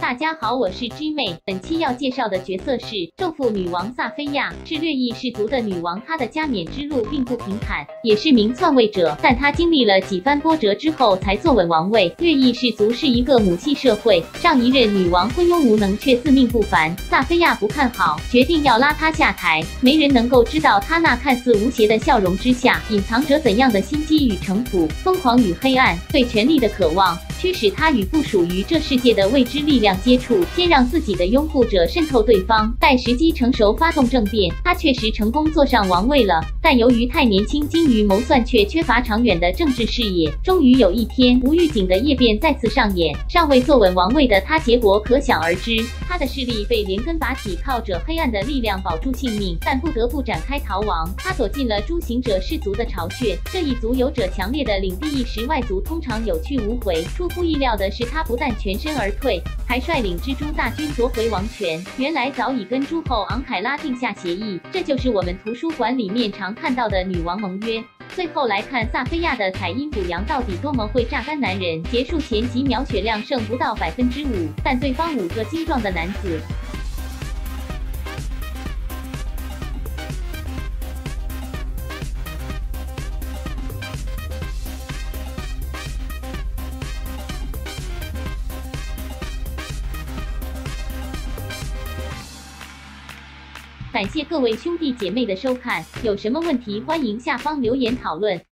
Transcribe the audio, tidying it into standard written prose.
大家好，我是 G 妹。本期要介绍的角色是咒妇女王萨菲亚，是略异氏族的女王。她的加冕之路并不平坦，也是名篡位者，但她经历了几番波折之后才坐稳王位。略异氏族是一个母系社会，上一任女王昏庸无能，却自命不凡。萨菲亚不看好，决定要拉她下台。没人能够知道她那看似无邪的笑容之下，隐藏着怎样的心机与城府、疯狂与黑暗，对权力的渴望，驱使他与不属于这世界的未知力量接触，先让自己的拥护者渗透对方，待时机成熟发动政变。他确实成功坐上王位了，但由于太年轻，精于谋算，却缺乏长远的政治视野。终于有一天，无预警的夜变再次上演，尚未坐稳王位的他，结果可想而知。他的势力被连根拔起，靠着黑暗的力量保住性命，但不得不展开逃亡。他躲进了诸行者氏族的巢穴，这一族有着强烈的领地意识，外族通常有去无回。出乎意料的是，他不但全身而退，还率领蜘蛛大军夺回王权。原来早已跟诸侯昂凯拉定下协议，这就是我们图书馆里面常看到的女王盟约。最后来看萨菲亚的采阴补阳到底多么会榨干男人。结束前几秒血量剩不到5%，但对方5个精壮的男子。感谢各位兄弟姐妹的收看，有什么问题欢迎下方留言讨论。